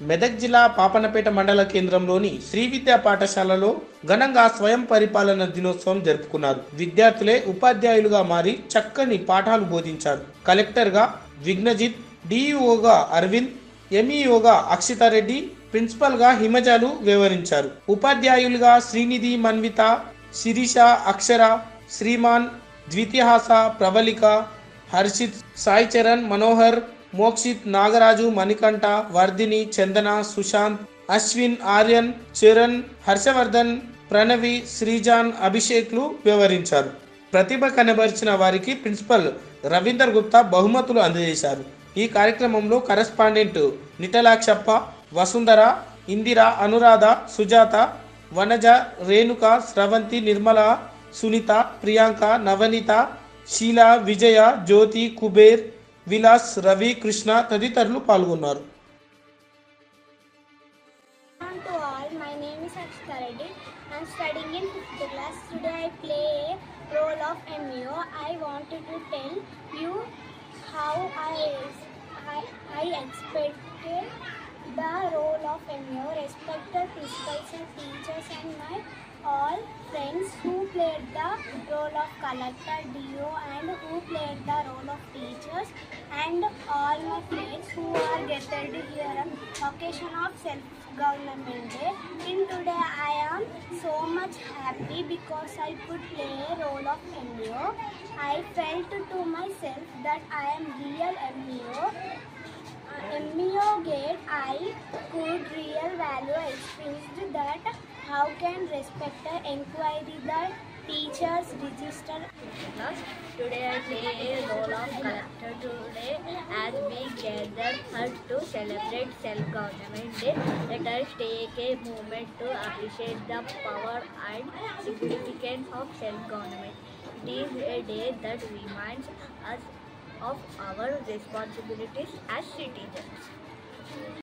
మెదక్ జిల్లా పాపన్నపేట మండల కేంద్రంలోని శ్రీ విద్యా పాఠశాలలో ఘనంగా స్వయం పరిపాలన దినోత్సవం జరుపుకున్నారు. విద్యార్థులే ఉపాధ్యాయులుగా మారి చక్కని పాఠాలు బోధించారు. కలెక్టర్గా విఘ్నజిత్, డిఈఓగా అరవింద్, ఎంఈఓగా అక్షితారెడ్డి, ప్రిన్సిపల్గా హిమజాలు వ్యవహరించారు. ఉపాధ్యాయులుగా శ్రీనిధి, మన్విత, శిరీష, అక్షర, శ్రీమాన్, ద్వితిహాస, ప్రవళిక, హర్షిత్, సాయి చరణ్, మనోహర్, మోక్షిత్, నాగరాజు, మణికంఠ, వర్ధిని, చందన, సుశాంత్, అశ్విన్, ఆర్యన్, చరణ్, హర్షవర్ధన్, ప్రణవి, శ్రీజాన్, అభిషేక్లు వ్యవహరించారు. ప్రతిభ కనబరిచిన వారికి ప్రిన్సిపల్ రవీందర్ గుప్తా బహుమతులు అందజేశారు. ఈ కార్యక్రమంలో కరెస్పాండెంట్ నిటలాక్షప్ప, వసుంధర, ఇందిర, అనురాధ, సుజాత, వనజ, రేణుక, స్రవంతి, నిర్మల, సునీత, ప్రియాంక, నవనీత, శీల, విజయ, జ్యోతి, కుబేర్, విలాస్, రవి, కృష్ణ తదితరులు పాల్గొన్నారు. To all, my name is Akshita Reddy. I am studying in 5th class. Today I play a role of MEO. I wanted to tell you how I expected the role of MEO. Respected principals and teachers and my all friends who played the role of collector, DO and who played the role of teachers, and all my friends who are gathered here on occasion of self-government day. In today I am so much happy because I could play a role of MEO. I felt to myself that I am real MEO. MEO gate I could real value experienced that how can respect inquiry the teachers register. Today I play a role of collector. Today as we gather here to celebrate self-government day, let us take a moment to appreciate the power and significance of self-government. It is a day that reminds us of our responsibilities as citizens.